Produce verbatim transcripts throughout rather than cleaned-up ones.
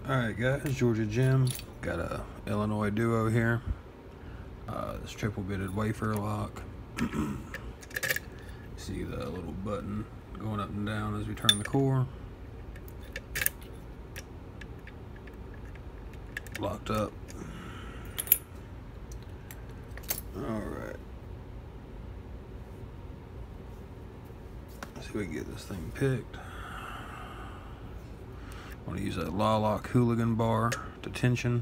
Alright guys, Georgia Jim, got a Illinois Duo here. Uh, this triple bitted wafer lock. See the little button going up and down as we turn the core. Locked up. Alright. See if we can get this thing picked. I want to use that La-Lock Hooligan bar to tension.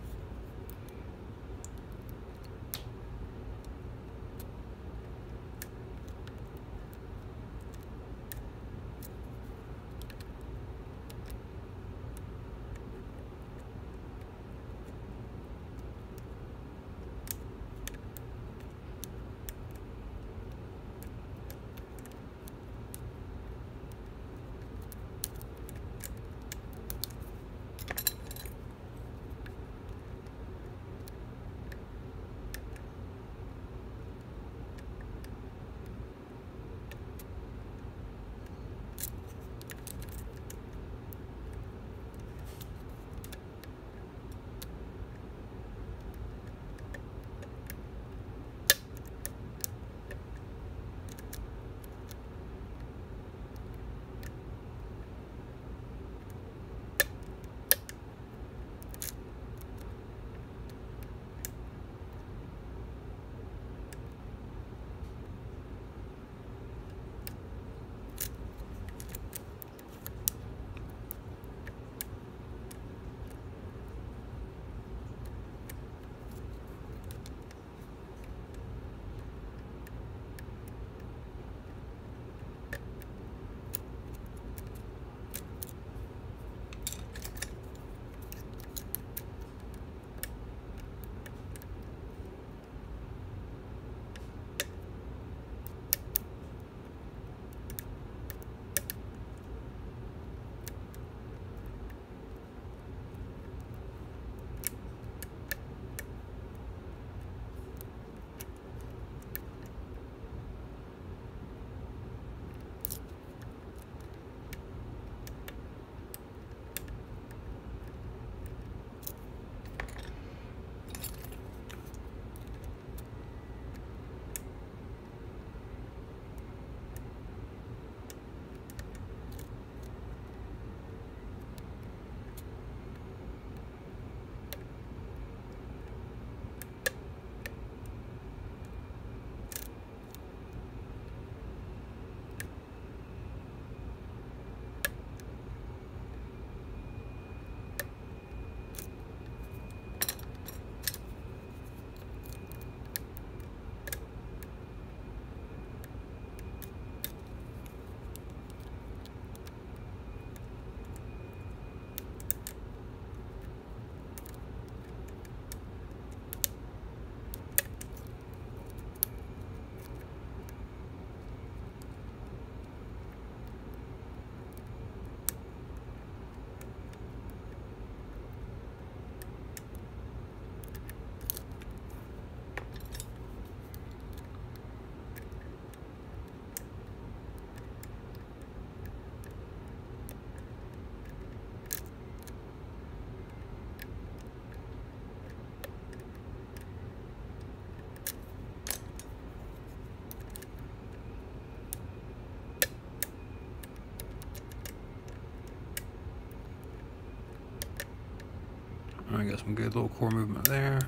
I got some good little core movement there.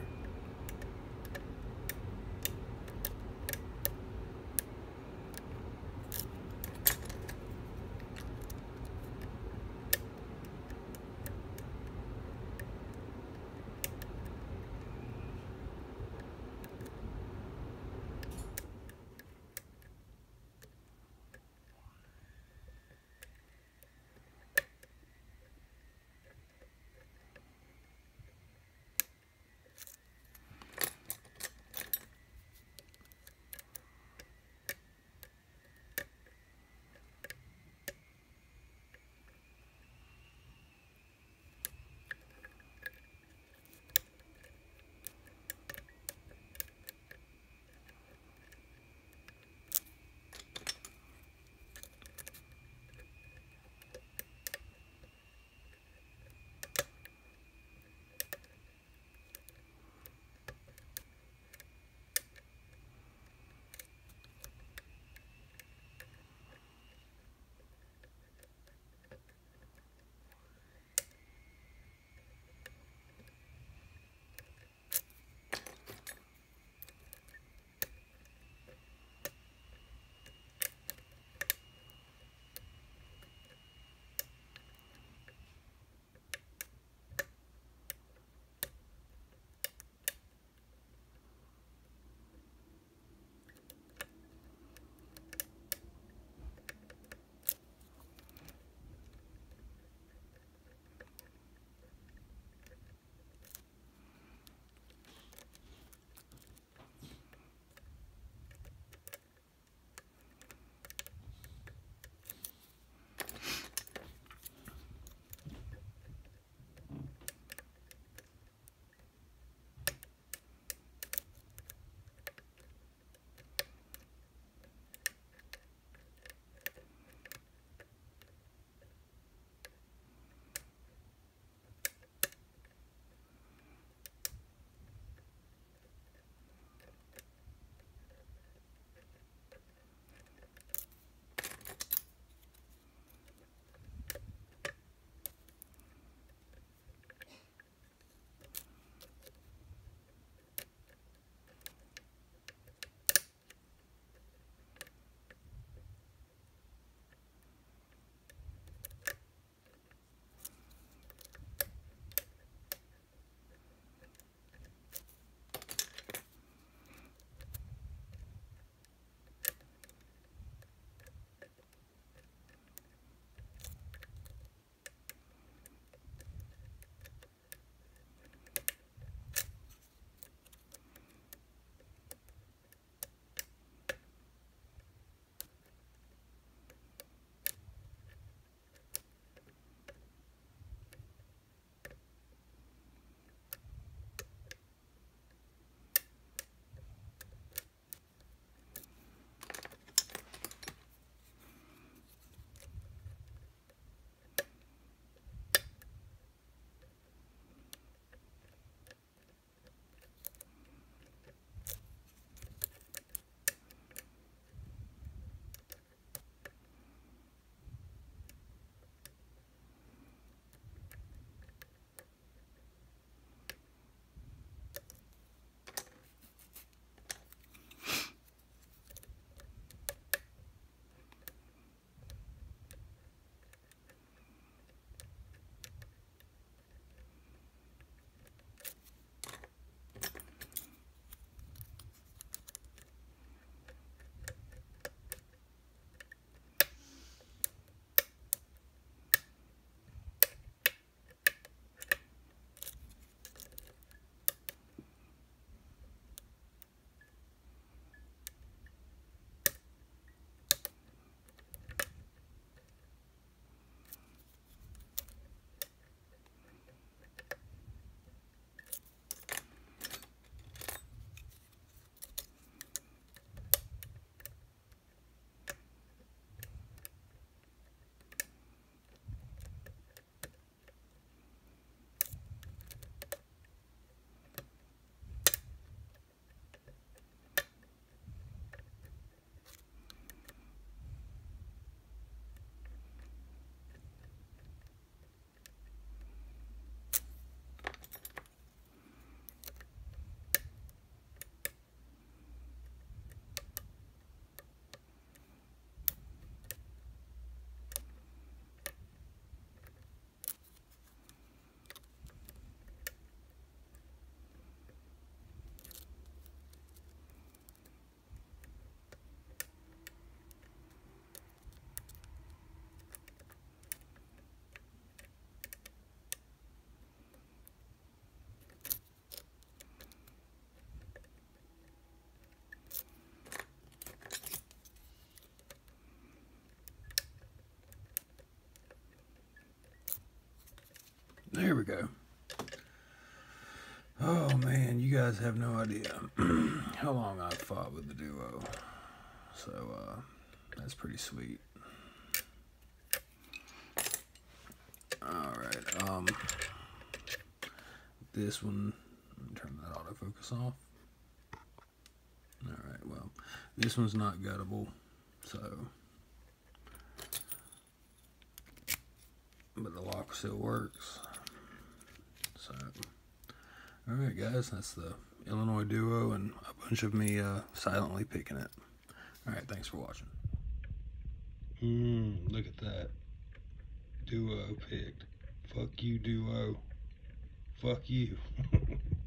There we go. Oh man, you guys have no idea how long I've fought with the Duo. So uh, that's pretty sweet. Alright, um, this one, let me turn that autofocus off. Alright, well, this one's not guttable, so, but the lock still works. So, alright guys, that's the Illinois Duo and a bunch of me uh, silently picking it. Alright, thanks for watching. Mmm, look at that. Duo picked. Fuck you, Duo. Fuck you.